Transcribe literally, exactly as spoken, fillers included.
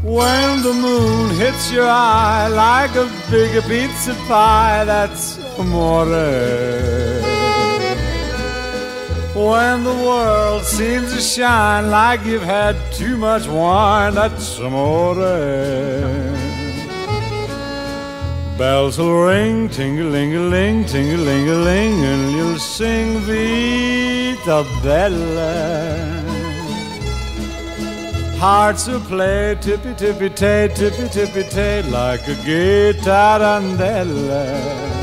When the moon hits your eye like a big pizza pie, that's amore. When the world seems to shine like you've had too much wine, that's amore. Bells will ring, ting-a-ling-a-ling, ting-a-ling-a-ling, and you'll sing Vita Bella. Hearts will play tippy-tippy-tay, tippy-tippy-tay, like a guitar-andella.